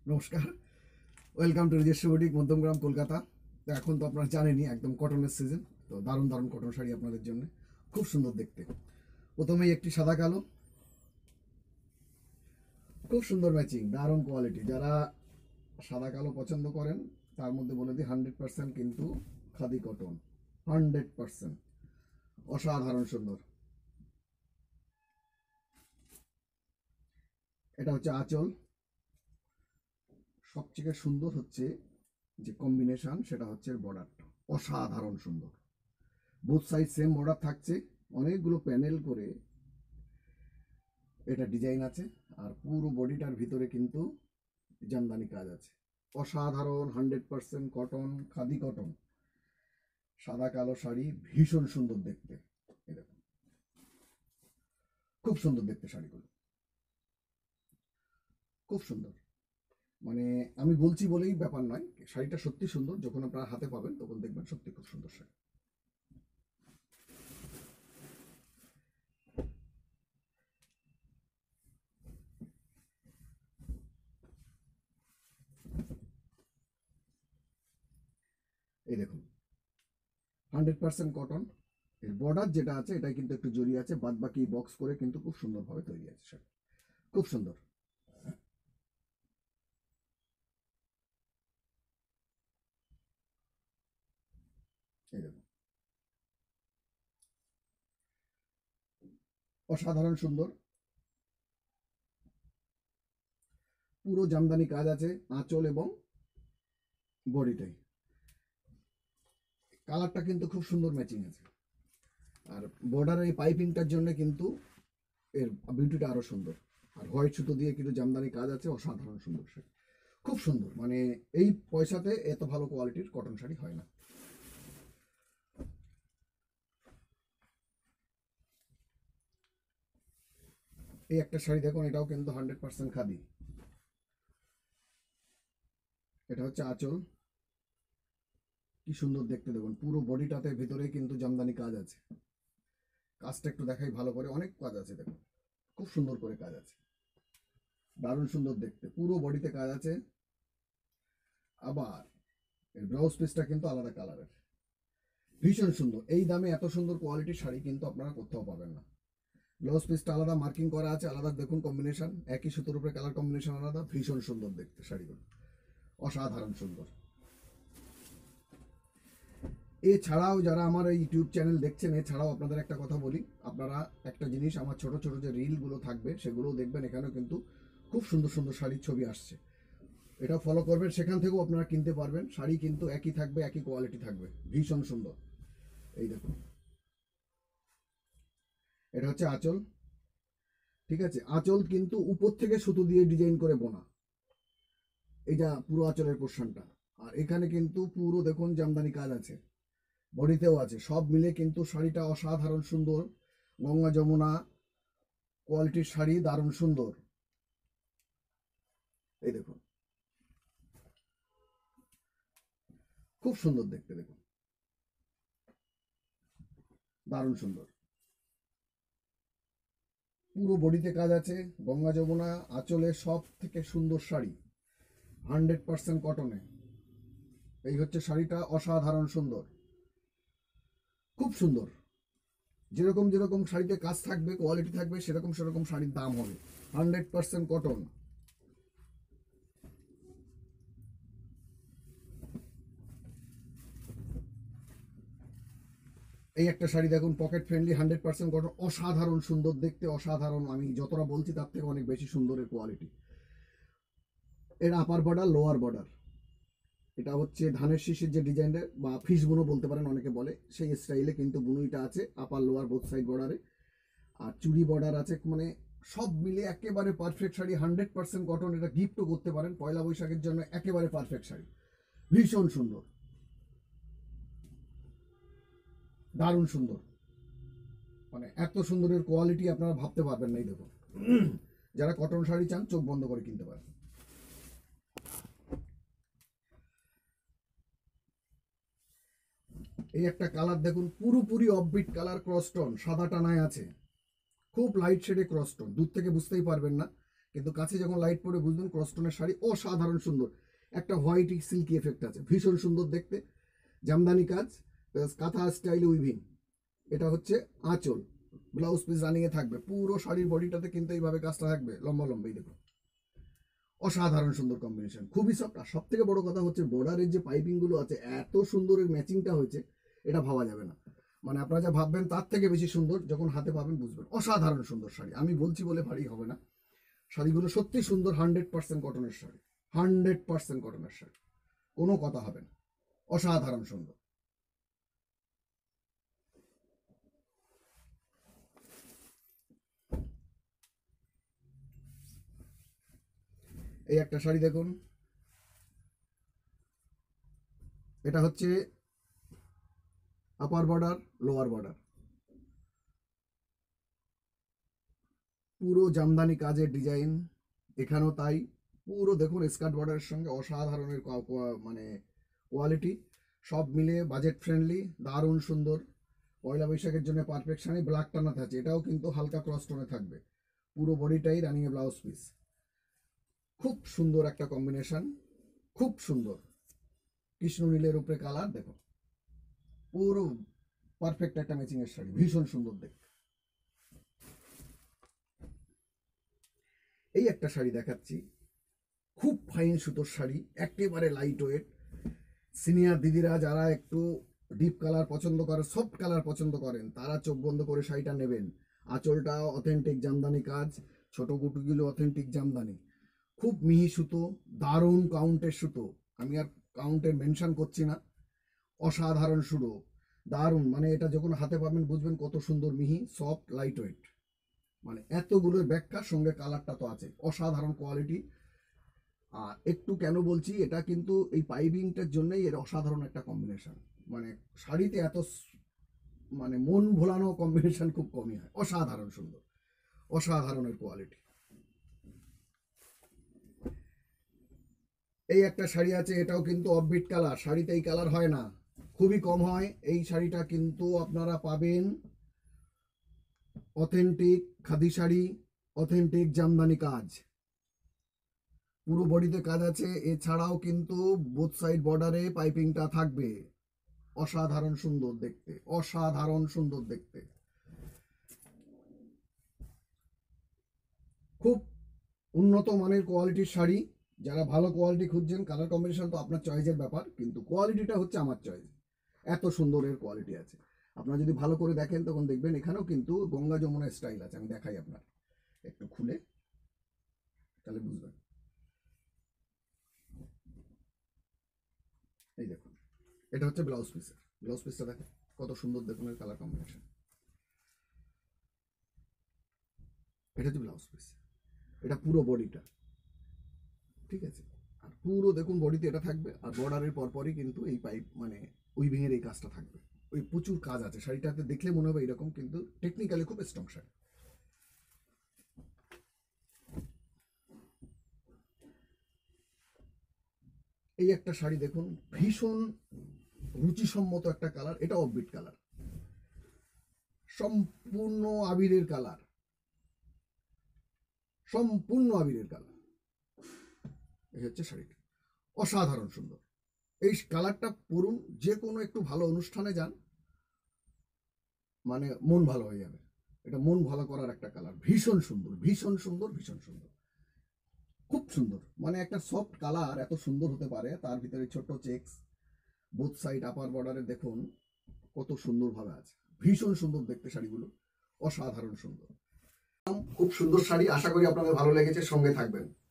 নমস্কার, welcome to নিজস্ব boutique, Madhyamgram, Kolkata. তো এখন তো আপনারা জানেনই একদম কটনের সিজন। তো দারুণ দারুণ কটন শাড়ি আপনাদের জন্য, খুব সুন্দর দেখতে। প্রথমেই একটি সাদা কালো, খুব সুন্দর ম্যাচিং, দারুণ কোয়ালিটি। যারা সাদা কালো পছন্দ করেন তার মধ্যে বলে দিই 100% কিন্তু খাদি কটন, 100% অসাধারণ সুন্দর। এটা হচ্ছে আঁচল। সবচেয়ে সুন্দর হচ্ছে যে কম্বিনেশন, সেটা হচ্ছে বর্ডারটা অসাধারণ সুন্দর। বোথ সাইড সেম বর্ডার থাকছে, অনেকগুলো প্যানেল করে এটা ডিজাইন আছে। আর পুরো বডিটার ভিতরে কিন্তু জামদানি কাজ আছে। অসাধারণ 100% কটন, খাদি কটন, সাদা কালো শাড়ি, ভীষণ সুন্দর দেখতে। এই দেখুন, খুব সুন্দর দেখতে শাড়িগুলো, খুব সুন্দর। মানে আমি বলছি বলেই ব্যাপার নয়, শাড়িটা সত্যি সুন্দর। যখন আপনারা হাতে পাবেন তখন দেখবেন সত্যি খুব সুন্দর শাড়ি। এই দেখুন, 100% কটন। এর বর্ডার যেটা আছে এটাই কিন্তু একটু জড়িয়ে আছে, বাদ বাকি বক্স করে কিন্তু খুব সুন্দরভাবে তৈরি আছে শাড়ি, খুব সুন্দর। এই দেখুন, অসাধারণ সুন্দর। পুরো জামদানি কাজ আছে আঁচল এবং বডিটাই। কালারটা কিন্তু খুব সুন্দর ম্যাচিং আছে। আর বর্ডারের এই পাইপিংটার জন্য কিন্তু এর বিউটিটা আরো সুন্দর। আর হোয়াইট সুতো দিয়ে কিন্তু জামদানি কাজ আছে, অসাধারণ সুন্দর শাড়ি, খুব সুন্দর। মানে এই পয়সাতে এত ভালো কোয়ালিটির কটন শাড়ি হয় না। এই একটা শাড়ি দেখুন, এটাও কিন্তু 100% খাদি। এটা হচ্ছে আঁচল, কি সুন্দর দেখতে। দেখুন পুরো বডিটাতে ভিতরে কিন্তু জামদানি কাজ আছে। কাজটা একটু দেখাই ভালো করে, অনেক কাজ আছে দেখুন, খুব সুন্দর করে কাজ আছে, দারুণ সুন্দর দেখতে। পুরো বডিতে কাজ আছে। আবার এর ব্লাউজ পিসটা কিন্তু আলাদা কালারের, ভীষণ সুন্দর। এই দামে এত সুন্দর কোয়ালিটির শাড়ি কিন্তু আপনারা কোথাও পাবেন না। ব্লাউজ পিসটা আলাদা মার্কিং করা আছে, আলাদা দেখুন কম্বিনেশন, একই সুতোর উপরে কালার কম্বিনেশন আলাদা, ভীষণ সুন্দর দেখতে শাড়িগুলো, অসাধারণ সুন্দর। এছাড়াও যারা আমার এই ইউটিউব চ্যানেল দেখছেন, এছাড়াও আপনাদের একটা কথা বলি, আপনারা একটা জিনিস, আমার ছোট ছোট যে রিলগুলো থাকবে সেগুলোও দেখবেন। এখানেও কিন্তু খুব সুন্দর সুন্দর শাড়ির ছবি আসছে, এটা ফলো করবেন, সেখান থেকেও আপনারা কিনতে পারবেন। শাড়ি কিন্তু একই থাকবে, একই কোয়ালিটি থাকবে, ভীষণ সুন্দর। এই দেখুন, এটা হচ্ছে আঁচল। ঠিক আছে, আঁচল কিন্তু উপর থেকে সুতো দিয়ে ডিজাইন করে বোনা, এইটা পুরো আঁচলের পোর্শনটা। আর এখানে কিন্তু পুরো দেখুন জামদানি কাজ আছে, বডিতেও আছে, সব মিলে কিন্তু শাড়িটা অসাধারণ সুন্দর। গঙ্গা যমুনা কোয়ালিটির শাড়ি, দারুণ সুন্দর। এই দেখুন, খুব সুন্দর দেখতে, দেখুন দারুণ সুন্দর। পুরো বডিতে কাজ আছে, গঙ্গা যমুনা আঁচলে, সব থেকে সুন্দর শাড়ি, 100% কটনে। এই হচ্ছে শাড়িটা, অসাধারণ সুন্দর, খুব সুন্দর। যেরকম যেরকম শাড়িতে কাজ থাকবে, কোয়ালিটি থাকবে, সেরকম সেরকম শাড়ির দাম হবে। 100% কটন। এই একটা শাড়ি দেখুন, পকেট ফ্রেন্ডলি, 100% কটন, অসাধারণ সুন্দর দেখতে, অসাধারণ। আমি যতটা বলছি তার থেকে অনেক বেশি সুন্দরের কোয়ালিটি। এর আপার বর্ডার, লোয়ার বর্ডার, এটা হচ্ছে ধানের শীষের যে ডিজাইনের বা ফিশ বুনো বলতে পারেন অনেকে বলে, সেই স্টাইলে কিন্তু বুনুইটা আছে আপার লোয়ার বোথ সাইড বর্ডারে। আর চুড়ি বর্ডার আছে, মানে সব মিলে একেবারে পারফেক্ট শাড়ি, 100% কটন। এটা গিফটও করতে পারেন পয়লা বৈশাখের জন্য, একেবারে পারফেক্ট শাড়ি, ভীষণ সুন্দর, দারুণ সুন্দর। মানে এত সুন্দরের কোয়ালিটি আপনারা ভাবতে পারবেন না। এই দেখুন, যারা কটন শাড়ি চান চোখ বন্ধ করে কিনতে পারেন। এই একটা কালার দেখুন, পুরোপুরি অফবিট কালার, ক্রসটন, সাদা টানায় আছে, খুব লাইট শেডে ক্রসটন, দূর থেকে বুঝতেই পারবেন না কিন্তু কাছে যখন লাইট পড়ে বুঝবেন ক্রসটোনের শাড়ি অসাধারণ সুন্দর। একটা হোয়াইট সিল্কি এফেক্ট আছে, ভীষণ সুন্দর দেখতে। জামদানি কাজ, কাঁথা স্টাইল উইভিং। এটা হচ্ছে আঁচল, ব্লাউজ পিস রানিংয়ে থাকবে। পুরো শাড়ির বডিটাতে কিন্তু এইভাবে কাজটা থাকবে, লম্বা লম্বাই দেখুন। অসাধারণ সুন্দর কম্বিনেশন, খুবই সফট। আর সব থেকে বড় কথা হচ্ছে বর্ডারের যে পাইপিংগুলো আছে এত সুন্দর ম্যাচিংটা হয়েছে, এটা ভাবা যাবে না। মানে আপনারা যা ভাববেন তার থেকে বেশি সুন্দর, যখন হাতে পাবেন বুঝবেন। অসাধারণ সুন্দর শাড়ি, আমি বলছি বলে ভারী হবে না। শাড়িগুলো সত্যি সুন্দর, 100% কটনের শাড়ি, 100% কটনের শাড়ি, কোনো কথা হবে না। অসাধারণ সুন্দর। এই একটা শাড়ি দেখুন, এটা হচ্ছে আপার বর্ডার লোয়ার বর্ডার, পুরো জামদানি কাজের ডিজাইন, এখানেও তাই। পুরো দেখুন স্কার্ট বর্ডারের সঙ্গে অসাধারণের মানে কোয়ালিটি, সব মিলে বাজেট ফ্রেন্ডলি, দারুণ সুন্দর। পয়লা বৈশাখের জন্য পারফেক্ট শাড়ি। ব্ল্যাক টানাতে আছে, এটাও কিন্তু হালকা ক্রস টোনে থাকবে। পুরো বডিটাই রানিং ব্লাউজ পিস, খুব সুন্দর একটা কম্বিনেশন, খুব সুন্দর। কৃষ্ণ নীলের উপরে কালার দেখো, পুরো পারফেক্ট একটা ম্যাচিং এর শাড়ি, ভীষণ সুন্দর দেখতে। এই একটা শাড়ি দেখাচ্ছি, খুব ফাইন সুতোর শাড়ি, একেবারে লাইট ওয়েট। সিনিয়র দিদিরা যারা একটু ডিপ কালার পছন্দ করে, সফট কালার পছন্দ করেন, তারা চোখ বন্ধ করে শাড়িটা নেবেন। আঁচলটা অথেন্টিক জামদানি কাজ, ছোট গুটুগুলো অথেন্টিক জামদানি, খুব মিহি সুতো, দারুণ কাউন্টের সুতো। আমি আর কাউন্টের মেনশন করছি না, অসাধারণ সুতো, দারুণ। মানে এটা যখন হাতে পাবেন বুঝবেন কত সুন্দর, মিহি, সফট, লাইট ওয়েট। মানে এতগুলোর ব্যাখ্যা, সঙ্গে কালারটা তো আছে, অসাধারণ কোয়ালিটি। আর একটু কেন বলছি, এটা কিন্তু এই পাইপিংটার জন্যই এর অসাধারণ একটা কম্বিনেশন। মানে শাড়িতে এত মানে মন ভোলানো কম্বিনেশন খুব কমই হয়। অসাধারণ সুন্দর, অসাধারণের কোয়ালিটি। এই একটা শাড়ি আছে, এটাও কিন্তু অফবিট কালার। শাড়িতে এই কালার হয় না, খুবই কম হয়। এই শাড়িটা কিন্তু আপনারা পাবেন অথেন্টিক খাদি শাড়ি, অথেন্টিক জামদানি কাজ, পুরো বডিতে কাজ আছে। এছাড়াও কিন্তু বোথ সাইড বর্ডারে পাইপিংটা থাকবে। অসাধারণ সুন্দর দেখতে, অসাধারণ সুন্দর দেখতে, খুব উন্নত মানের কোয়ালিটির শাড়ি। যারা ভালো কোয়ালিটি খুঁজছেন, কালার কম্বিনেশন তো আপনার চয়েসের ব্যাপার, কিন্তু কোয়ালিটিটা হচ্ছে আমার চয়েস। এত সুন্দরের কোয়ালিটি আছে। আপনারা যদি ভালো করে দেখেন তখন দেখবেন এখানেও কিন্তু গঙ্গা যমুনা স্টাইল আছে। আমি দেখাই আপনার একটু খুলে, তাহলে বুঝবেন। এই দেখুন, এটা হচ্ছে ব্লাউজ পিসের, ব্লাউজ পিসটা দেখেন কত সুন্দর, দেখুন এর কালার কম্বিনেশন। এটা হচ্ছে ব্লাউজ পিস, এটা পুরো বডিটা, ঠিক আছে। আর পুরো দেখুন বডিতে এটা থাকবে, আর বর্ডারের পরপরই কিন্তু এই পাইপ মানে উইভিং এর এই কাজটা থাকবে। ওই প্রচুর কাজ আছে শাড়িটাতে, দেখলে মনে হবে এরকম, কিন্তু টেকনিক্যালি খুব স্ট্রং শাড়ি। এই একটা শাড়ি দেখুন, ভীষণ রুচিসম্মত একটা কালার, এটা অফবিট কালার, সম্পূর্ণ আবিরের কালার, সম্পূর্ণ আবিরের কালার। এই হচ্ছে শাড়িটা, অসাধারণ সুন্দর। এই কালারটা পরুন, যে কোনো একটু ভালো অনুষ্ঠানে যান, মানে মন ভালো হয়ে যাবে। এটা মন ভালো করার একটা কালার, ভীষণ সুন্দর, ভীষণ সুন্দর, ভীষণ সুন্দর, খুব সুন্দর। মানে একটা সফট কালার এত সুন্দর হতে পারে, তার ভিতরে ছোট চেক্স, বোথ সাইড আপার বর্ডারে দেখুন কত সুন্দরভাবে আছে, ভীষণ সুন্দর দেখতে শাড়িগুলো, অসাধারণ সুন্দর। খুব সুন্দর শাড়ি, আশা করি আপনাদের ভালো লেগেছে, সঙ্গে থাকবেন।